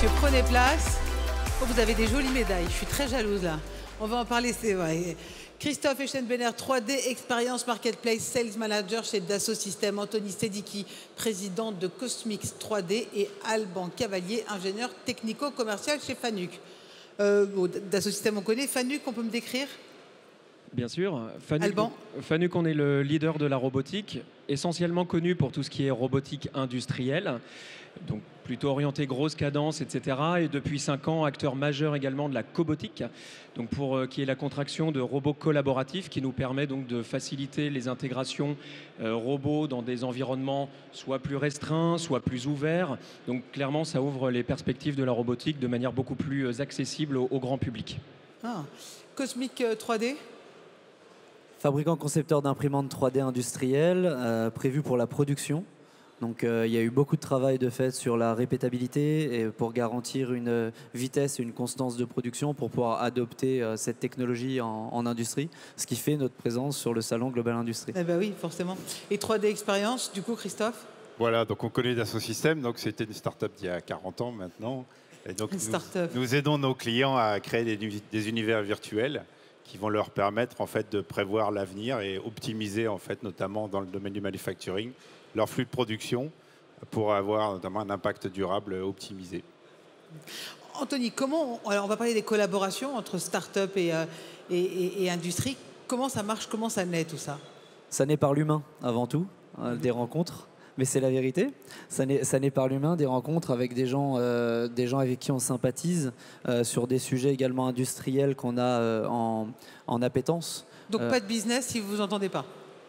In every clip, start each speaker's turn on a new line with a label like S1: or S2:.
S1: messieurs, prenez place. Oh, vous avez des jolies médailles. Je suis très jalouse là. On va en parler, c'est vrai. Christophe Eschenbenner, 3D Experience Marketplace Sales Manager chez Dassault Systèmes. Anthony Sedicki, présidente de Cosmix 3D. Et Alban Cavalier, ingénieur technico-commercial chez Fanuc. Dassault Systèmes, on connaît. Fanuc, on peut me décrire?
S2: Bien sûr.
S1: Alban.
S2: Fanuc, on est le leader de la robotique, essentiellement connu pour tout ce qui est robotique industrielle, donc plutôt orienté grosse cadence, etc. Et depuis 5 ans, acteur majeur également de la cobotique, donc qui est la contraction de robots collaboratifs, qui nous permet donc de faciliter les intégrations robots dans des environnements soit plus restreints, soit plus ouverts. Donc clairement, ça ouvre les perspectives de la robotique de manière beaucoup plus accessible au grand public.
S1: Cosmic 3D.
S3: Fabricant concepteur d'imprimantes 3D industrielles, prévu pour la production. Donc il y a eu beaucoup de travail de fait sur la répétabilité et pour garantir une vitesse et une constance de production pour pouvoir adopter cette technologie en industrie, ce qui fait notre présence sur le salon Global Industrie.
S1: Eh ben oui, forcément. Et 3D Experience, du coup, Christophe?
S4: Voilà, donc on connaît Dassault Systèmes, donc c'était une start-up d'il y a 40 ans maintenant. Et donc nous aidons nos clients à créer des univers virtuels qui vont leur permettre en fait de prévoir l'avenir et optimiser en fait notamment dans le domaine du manufacturing leur flux de production pour avoir notamment un impact durable optimisé.
S1: Anthony, alors on va parler des collaborations entre start-up et industrie. Comment ça marche, comment ça naît tout ça?
S3: Ça naît par l'humain avant tout, des rencontres. Mais c'est la vérité, ça naît par l'humain, des rencontres avec des gens avec qui on sympathise sur des sujets également industriels qu'on a en appétence.
S1: Donc pas de business si vous vous entendez pas?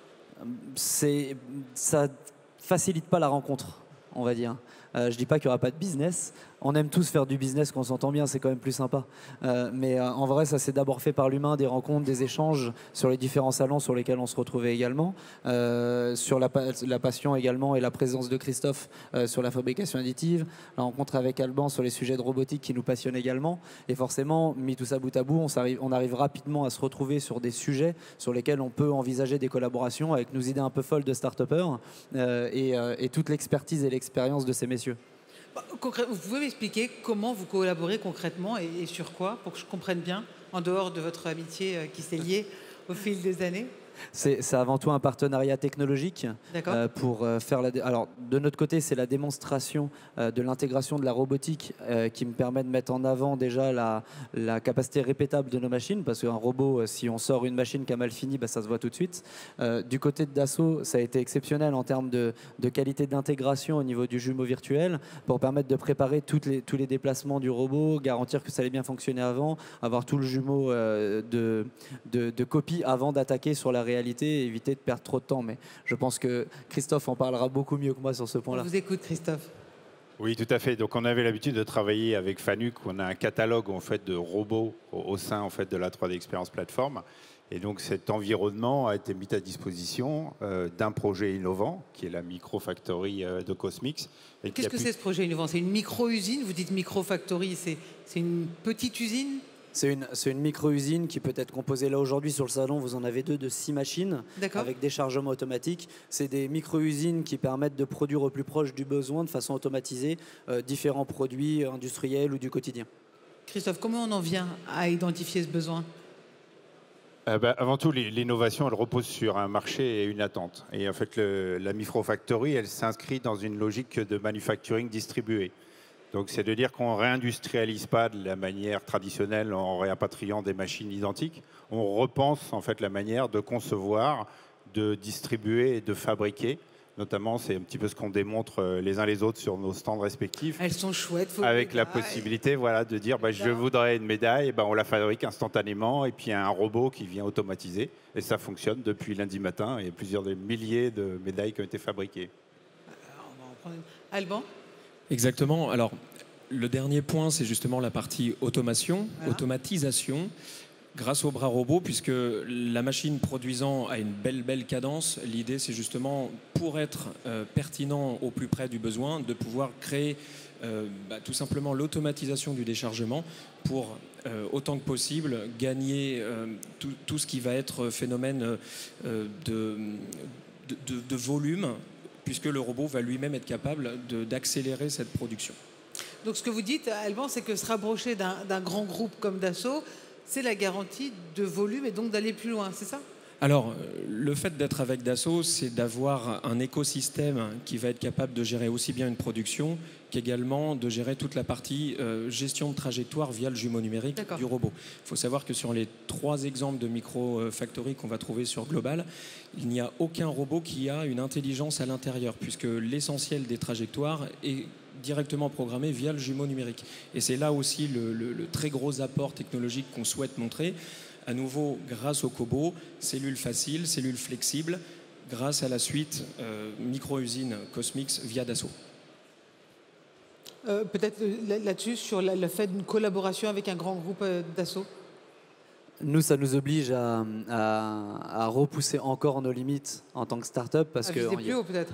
S3: Ça facilite pas la rencontre, on va dire. Je dis pas qu'il n'y aura pas de business. On aime tous faire du business quand on s'entend bien, c'est quand même plus sympa. Mais en vrai, ça s'est d'abord fait par l'humain, des rencontres, des échanges sur les différents salons sur lesquels on se retrouvait également. Sur la passion également et la présence de Christophe sur la fabrication additive. La rencontre avec Alban sur les sujets de robotique qui nous passionnent également. Et forcément, mis tout ça bout à bout, on arrive rapidement à se retrouver sur des sujets sur lesquels on peut envisager des collaborations avec nos idées un peu folles de start-upers et toute l'expertise et l'expérience de ces messieurs.
S1: Vous pouvez m'expliquer comment vous collaborez concrètement et sur quoi, pour que je comprenne bien, en dehors de votre amitié qui s'est liée au fil des années?
S3: C'est avant tout un partenariat technologique pour faire alors de notre côté, c'est la démonstration de l'intégration de la robotique qui me permet de mettre en avant déjà la capacité répétable de nos machines, parce qu'un robot, si on sort une machine qui a mal fini, ça se voit tout de suite. Du côté de Dassault, ça a été exceptionnel en termes de qualité d'intégration au niveau du jumeau virtuel pour permettre de préparer tous les déplacements du robot, garantir que ça allait bien fonctionner avant, avoir tout le jumeau de copie avant d'attaquer sur la réalité et éviter de perdre trop de temps. Mais je pense que Christophe en parlera beaucoup mieux que moi sur ce point-là.
S1: On vous écoute, Christophe.
S4: Oui, tout à fait. Donc, on avait l'habitude de travailler avec Fanuc. On a un catalogue en fait, de robots au sein en fait, de la 3D Experience Platform. Et donc, cet environnement a été mis à disposition d'un projet innovant qui est la Microfactory de Cosmix.
S1: Qu'est-ce que c'est ce projet innovant? C'est une micro-usine? Vous dites Microfactory, c'est une petite usine?
S3: C'est une micro-usine qui peut être composée, là aujourd'hui sur le salon, vous en avez 2 de 6 machines avec des chargements automatiques. C'est des micro-usines qui permettent de produire au plus proche du besoin de façon automatisée différents produits industriels ou du quotidien.
S1: Christophe, comment on en vient à identifier ce besoin?
S4: Avant tout, l'innovation, elle repose sur un marché et une attente. Et en fait, la Microfactory, elle s'inscrit dans une logique de manufacturing distribué. Donc, c'est de dire qu'on ne réindustrialise pas de la manière traditionnelle en réapatriant des machines identiques. On repense en fait la manière de concevoir, de distribuer et de fabriquer. Notamment, c'est un petit peu ce qu'on démontre les uns les autres sur nos stands respectifs.
S1: Elles sont chouettes.
S4: Avec la possibilité de dire je voudrais une médaille, on la fabrique instantanément et puis il y a un robot qui vient automatiser. Et ça fonctionne depuis lundi matin. Il y a plusieurs milliers de médailles qui ont été fabriquées.
S1: Alors, on va en prendre une. Alban?
S2: Exactement. Alors, le dernier point, c'est justement la partie automatisation, grâce au bras robot, puisque la machine produisant a une belle cadence. L'idée, c'est justement, pour être pertinent au plus près du besoin, de pouvoir créer tout simplement l'automatisation du déchargement pour, autant que possible, gagner tout ce qui va être phénomène de volume, puisque le robot va lui-même être capable d'accélérer cette production.
S1: Donc ce que vous dites, Alban, c'est que se rapprocher d'un grand groupe comme Dassault, c'est la garantie de volume et donc d'aller plus loin, c'est ça?
S2: Alors, le fait d'être avec Dassault, c'est d'avoir un écosystème qui va être capable de gérer aussi bien une production qu'également de gérer toute la partie gestion de trajectoire via le jumeau numérique du robot. Il faut savoir que sur les 3 exemples de micro-factory qu'on va trouver sur Global, il n'y a aucun robot qui a une intelligence à l'intérieur, puisque l'essentiel des trajectoires est directement programmé via le jumeau numérique. Et c'est là aussi le très gros apport technologique qu'on souhaite montrer. À nouveau, grâce au Cobo, cellules faciles, cellules flexibles, grâce à la suite micro-usine Cosmix via Dassault.
S1: Peut-être là-dessus, sur le fait d'une collaboration avec un grand groupe Dassault?
S3: Nous, ça nous oblige à repousser encore nos limites en tant que start-up. Parce que
S1: viser plus haut, peut-être?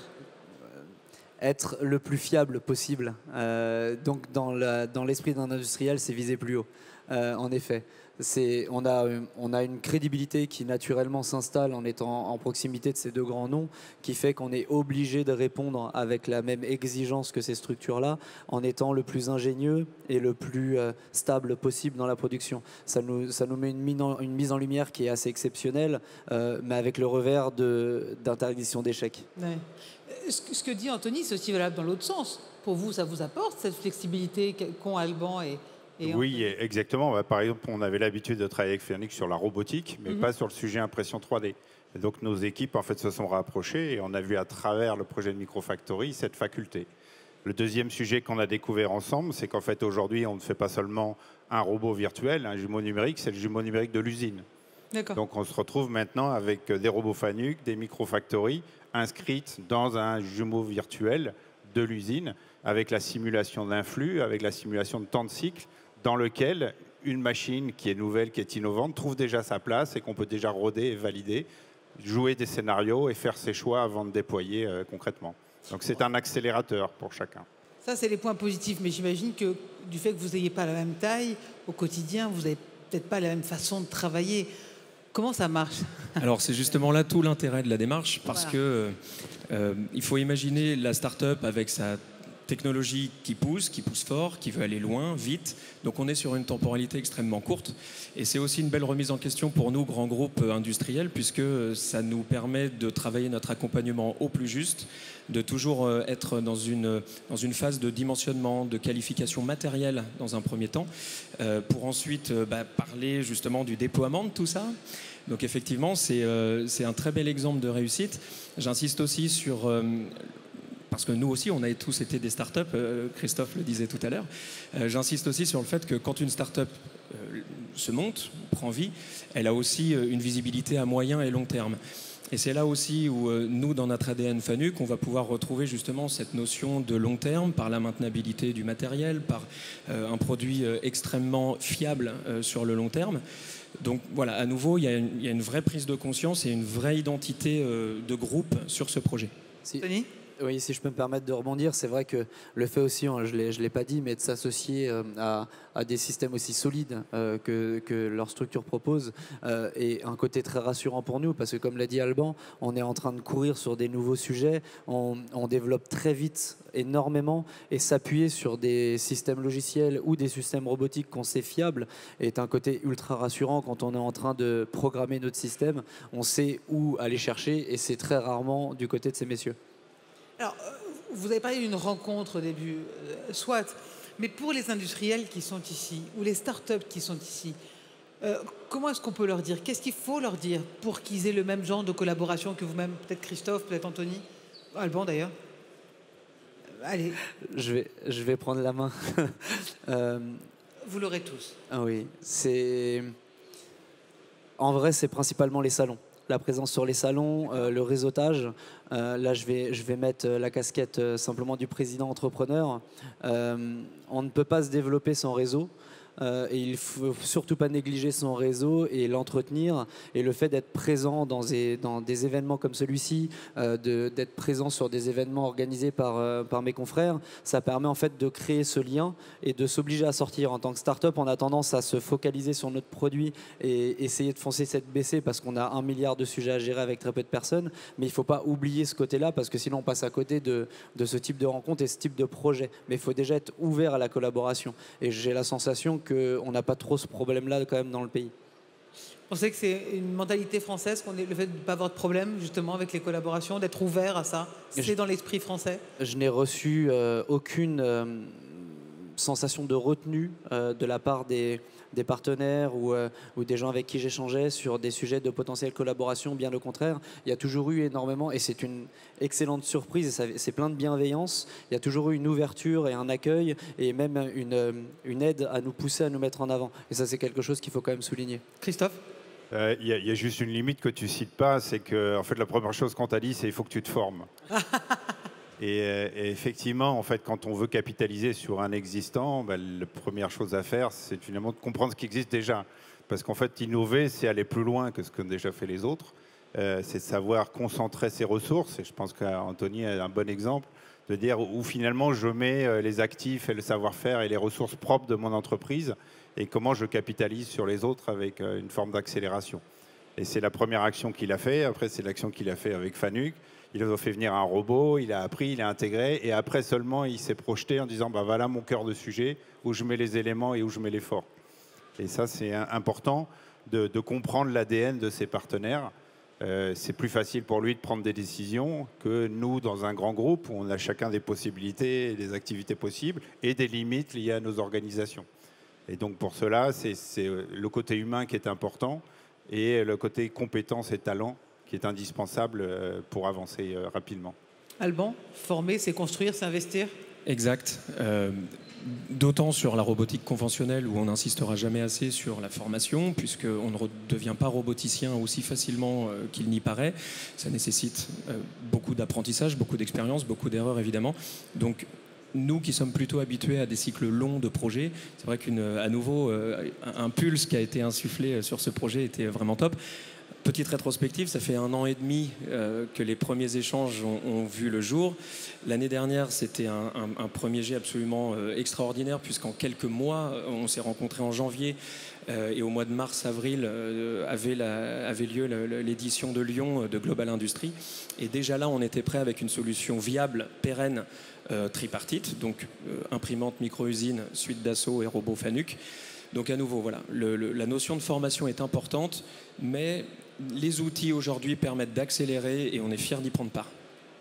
S3: Être le plus fiable possible. Donc, dans l'esprit d'un industriel, c'est viser plus haut. En effet. On a une crédibilité qui naturellement s'installe en étant en proximité de ces 2 grands noms, qui fait qu'on est obligé de répondre avec la même exigence que ces structures-là, en étant le plus ingénieux et le plus stable possible dans la production. Ça nous met une mise en lumière qui est assez exceptionnelle, mais avec le revers d'interdiction d'échecs.
S1: Ouais. Ce que dit Anthony, c'est aussi valable dans l'autre sens. Pour vous, ça vous apporte cette flexibilité qu'ont Alban et
S4: oui, exactement. Par exemple, on avait l'habitude de travailler avec Phoenix sur la robotique, mais pas sur le sujet impression 3D. Et donc nos équipes en fait, se sont rapprochées et on a vu à travers le projet de Microfactory cette faculté. Le deuxième sujet qu'on a découvert ensemble, c'est qu'en fait aujourd'hui, on ne fait pas seulement un robot virtuel, un jumeau numérique, c'est le jumeau numérique de l'usine. Donc on se retrouve maintenant avec des robots Fanuc, des Microfactory inscrites dans un jumeau virtuel de l'usine avec la simulation d'influx, avec la simulation de temps de cycle, dans lequel une machine qui est nouvelle, qui est innovante, trouve déjà sa place et qu'on peut déjà roder et valider, jouer des scénarios et faire ses choix avant de déployer concrètement. Donc c'est un accélérateur pour chacun.
S1: Ça, c'est les points positifs, mais j'imagine que du fait que vous n'ayez pas la même taille, au quotidien, vous n'avez peut-être pas la même façon de travailler. Comment ça marche?
S2: Alors c'est justement là tout l'intérêt de la démarche, parce que il faut imaginer la start-up avec sa technologie qui pousse fort, qui veut aller loin, vite. Donc on est sur une temporalité extrêmement courte. Et c'est aussi une belle remise en question pour nous, grands groupes industriels, puisque ça nous permet de travailler notre accompagnement au plus juste, de toujours être dans une phase de dimensionnement, de qualification matérielle dans un premier temps, pour ensuite parler justement du déploiement de tout ça. Donc effectivement, c'est un très bel exemple de réussite. J'insiste aussi sur... parce que nous aussi, on a tous été des startups, Christophe le disait tout à l'heure. J'insiste aussi sur le fait que quand une startup se monte, prend vie, elle a aussi une visibilité à moyen et long terme. Et c'est là aussi où nous, dans notre ADN Fanuc, on va pouvoir retrouver justement cette notion de long terme par la maintenabilité du matériel, par un produit extrêmement fiable sur le long terme. Donc voilà, à nouveau, il y a une vraie prise de conscience et une vraie identité de groupe sur ce projet.
S1: Tony ?
S3: Oui, si je peux me permettre de rebondir, c'est vrai que le fait aussi, je ne l'ai pas dit, mais de s'associer à des systèmes aussi solides que leur structure propose est un côté très rassurant pour nous, parce que comme l'a dit Alban, on est en train de courir sur des nouveaux sujets, on développe très vite énormément, et s'appuyer sur des systèmes logiciels ou des systèmes robotiques qu'on sait fiables est un côté ultra rassurant. Quand on est en train de programmer notre système, on sait où aller chercher, et c'est très rarement du côté de ces messieurs.
S1: Alors, vous avez parlé d'une rencontre au début, soit, mais pour les industriels qui sont ici, ou les startups qui sont ici, comment est-ce qu'on peut leur dire? Qu'est-ce qu'il faut leur dire pour qu'ils aient le même genre de collaboration que vous-même? Peut-être Christophe, peut-être Anthony, Alban d'ailleurs. Allez.
S3: Je vais prendre la main.
S1: Vous l'aurez tous.
S3: Ah oui, en vrai, c'est principalement les salons. La présence sur les salons, le réseautage. Là, je vais mettre la casquette simplement du président entrepreneur. On ne peut pas se développer sans réseau. et il ne faut surtout pas négliger son réseau et l'entretenir. Et le fait d'être présent dans des événements comme celui-ci, d'être présent sur des événements organisés par mes confrères, ça permet en fait de créer ce lien et de s'obliger à sortir. En tant que start-up, on a tendance à se focaliser sur notre produit et essayer de foncer cette baissée parce qu'on a 1 milliard de sujets à gérer avec très peu de personnes. Mais il ne faut pas oublier ce côté-là parce que sinon on passe à côté de ce type de rencontre et ce type de projet. Mais il faut déjà être ouvert à la collaboration. Et j'ai la sensation qu'on n'a pas trop ce problème-là quand même dans le pays.
S1: On sait que c'est une mentalité française, le fait de ne pas avoir de problème justement avec les collaborations, d'être ouvert à ça. C'est dans l'esprit français.
S3: Je n'ai reçu aucune sensation de retenue de la part des partenaires ou des gens avec qui j'échangeais sur des sujets de potentielle collaboration. Bien au contraire, il y a toujours eu énormément, et c'est une excellente surprise, et c'est plein de bienveillance. Il y a toujours eu une ouverture et un accueil et même une aide à nous pousser à nous mettre en avant. Et ça, c'est quelque chose qu'il faut quand même souligner.
S1: Christophe ?
S4: Il y a juste une limite que tu cites pas, c'est que en fait, la première chose qu'on t'a dit, c'est il faut que tu te formes. Et effectivement, en fait, quand on veut capitaliser sur un existant, la première chose à faire, c'est finalement de comprendre ce qui existe déjà. Parce qu'en fait, innover, c'est aller plus loin que ce qu'ont déjà fait les autres. C'est savoir concentrer ses ressources. Et je pense qu'Anthony a un bon exemple de dire où finalement je mets les actifs et le savoir-faire et les ressources propres de mon entreprise et comment je capitalise sur les autres avec une forme d'accélération. Et c'est la première action qu'il a fait. Après, c'est l'action qu'il a fait avec Fanuc. Il a fait venir un robot, il a appris, il a intégré, et après seulement il s'est projeté en disant voilà mon cœur de sujet, où je mets les éléments et où je mets l'effort. Et ça, c'est important de comprendre l'ADN de ses partenaires. C'est plus facile pour lui de prendre des décisions que nous, dans un grand groupe, où on a chacun des possibilités, des activités possibles et des limites liées à nos organisations. Et donc pour cela, c'est le côté humain qui est important et le côté compétence et talent qui est indispensable pour avancer rapidement.
S1: Alban, former, c'est construire, c'est investir ?
S2: Exact. D'autant sur la robotique conventionnelle où on n'insistera jamais assez sur la formation, puisqu'on ne devient pas roboticien aussi facilement qu'il n'y paraît. Ça nécessite beaucoup d'apprentissage, beaucoup d'expérience, beaucoup d'erreurs évidemment. Donc nous qui sommes plutôt habitués à des cycles longs de projets, c'est vrai qu'à nouveau, un pulse qui a été insufflé sur ce projet était vraiment top. Petite rétrospective, ça fait 1 an et demi que les premiers échanges ont vu le jour. L'année dernière, c'était un premier jet absolument extraordinaire, puisqu'en quelques mois, on s'est rencontrés en janvier et au mois de mars-avril avait lieu l'édition de Lyon de Global Industries. Et déjà là, on était prêt avec une solution viable, pérenne, tripartite, donc imprimante, micro-usine, suite d'assaut et robot Fanuc. Donc à nouveau, voilà, la notion de formation est importante, mais les outils aujourd'hui permettent d'accélérer et on est fiers d'y prendre part.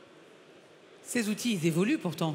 S1: Ces outils, ils évoluent pourtant.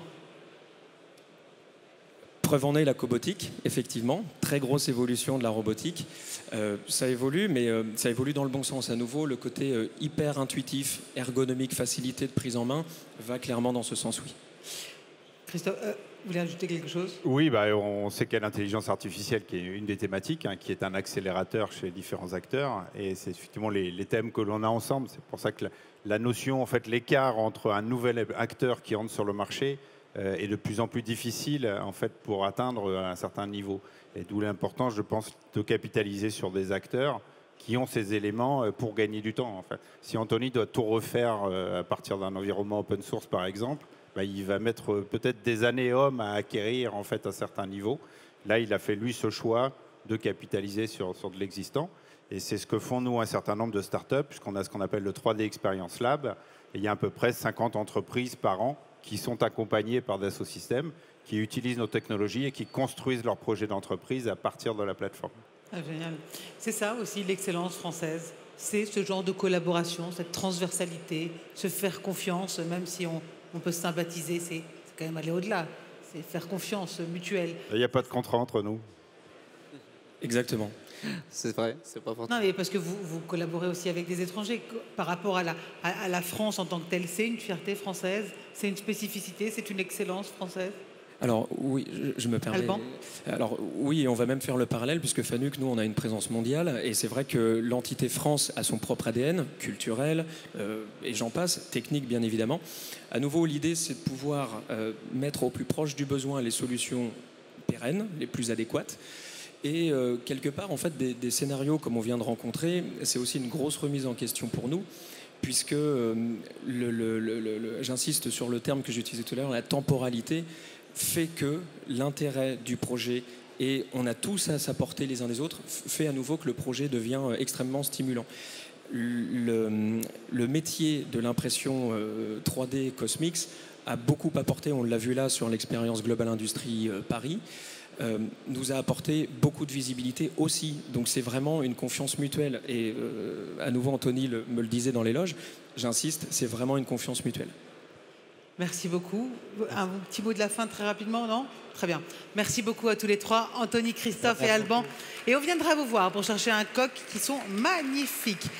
S2: Preuve en est la cobotique, effectivement, très grosse évolution de la robotique. Ça évolue, mais ça évolue dans le bon sens. À nouveau, le côté hyper intuitif, ergonomique, facilité de prise en main va clairement dans ce sens, oui.
S1: Christophe, vous voulez ajouter quelque chose ?
S4: Oui, on sait qu'il y a l'intelligence artificielle qui est une des thématiques, qui est un accélérateur chez différents acteurs. Et c'est effectivement les thèmes que l'on a ensemble. C'est pour ça que la notion, en fait, l'écart entre un nouvel acteur qui entre sur le marché est de plus en plus difficile, en fait, pour atteindre un certain niveau. Et d'où l'importance, je pense, de capitaliser sur des acteurs qui ont ces éléments pour gagner du temps. En fait. Si Anthony doit tout refaire à partir d'un environnement open source, par exemple, il va mettre peut-être des années hommes à acquérir en fait, un certain niveau. Là, il a fait, lui, ce choix de capitaliser sur de l'existant. Et c'est ce que font, nous, un certain nombre de startups, puisqu'on a ce qu'on appelle le 3D Experience Lab. Et il y a à peu près 50 entreprises par an qui sont accompagnées par Dassault Systèmes, qui utilisent nos technologies et qui construisent leurs projets d'entreprise à partir de la plateforme.
S1: Ah, génial. C'est ça aussi l'excellence française. C'est ce genre de collaboration, cette transversalité, se faire confiance, même si on peut sympathiser, c'est quand même aller au-delà. C'est faire confiance mutuelle.
S4: Il n'y a pas de contrat entre nous.
S2: Exactement.
S3: C'est vrai, c'est pas forcément.
S1: Non, mais parce que vous collaborez aussi avec des étrangers. Par rapport à la France en tant que telle, c'est une fierté française, c'est une spécificité, c'est une excellence française.
S2: Alors oui, je me permets.
S1: Alban ?
S2: Alors oui, on va même faire le parallèle puisque Fanuc, nous, on a une présence mondiale et c'est vrai que l'entité France a son propre ADN culturel et j'en passe, technique bien évidemment. À nouveau, l'idée, c'est de pouvoir mettre au plus proche du besoin les solutions pérennes, les plus adéquates. Et quelque part, en fait, des scénarios comme on vient de rencontrer, c'est aussi une grosse remise en question pour nous, puisque j'insiste sur le terme que j'ai utilisé tout à l'heure, la temporalité fait que l'intérêt du projet, et on a tous à s'apporter les uns des autres, fait à nouveau que le projet devient extrêmement stimulant. Le métier de l'impression 3D Cosmix a beaucoup apporté, on l'a vu là sur l'expérience Global Industrie Paris, nous a apporté beaucoup de visibilité aussi. Donc c'est vraiment une confiance mutuelle. Et à nouveau, Anthony me le disait dans l'éloge, j'insiste, c'est vraiment une confiance mutuelle.
S1: Merci beaucoup. Un petit mot de la fin très rapidement, non? Très bien. Merci beaucoup à tous les trois, Anthony, Christophe et Alban. Et on viendra vous voir pour chercher un coq qui sont magnifiques.